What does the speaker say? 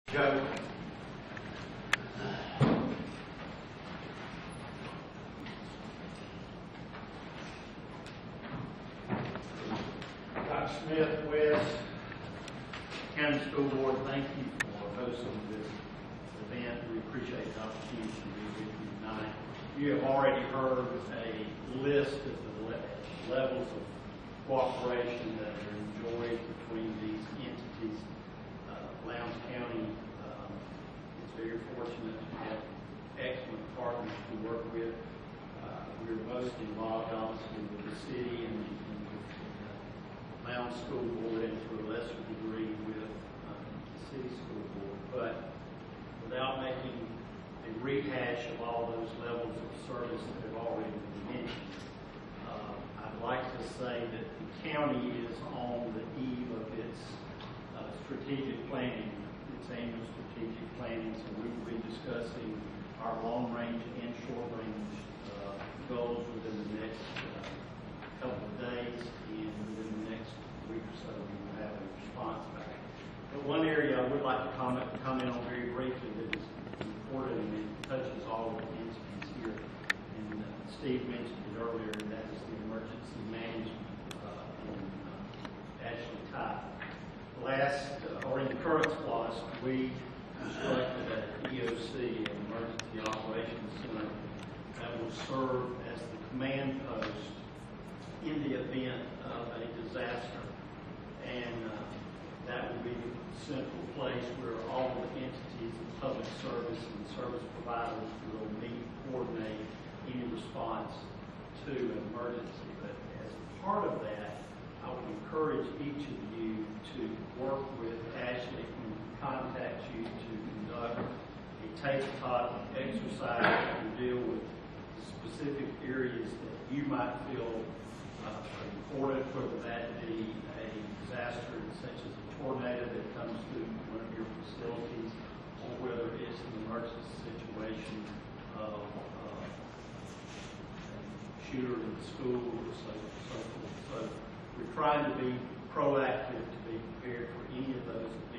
Go. Dr. Smith, West County School Board, thank you for hosting this event. We appreciate the opportunity to be with you tonight. You have already heard a list of the levels of cooperation that are enjoyed between these entities. Lowndes County is very fortunate to have excellent partners to work with. We're most involved, obviously, with the city and with the Lowndes School Board, and to a lesser degree with the city school board. But without making a rehash of all those levels of service that have already been mentioned, I'd like to say that the county is on the eve of its strategic planning, its annual strategic planning, so we will be discussing our long-range and short-range goals within the next couple of days, and within the next week or so we will have a response back. But one area I would like to comment on very briefly that is important and it touches all of the entities here, and Steve mentioned it earlier, and that is the emergency management in Ashley Tye. In the current SPLOST, we constructed an EOC, an Emergency Operations Center, that will serve as the command post in the event of a disaster. And that will be the central place where all the entities of public service and service providers will meet, coordinate any response to an emergency. But as a part of that, I would encourage each of you to work with Ashley when he contacts you to conduct a tabletop exercise to deal with specific areas that you might feel important, whether that be a disaster such as a tornado that comes through one of your facilities, or whether it's an emergency situation of a shooter in the school or so forth. So we're trying to be proactive to be prepared for any of those events.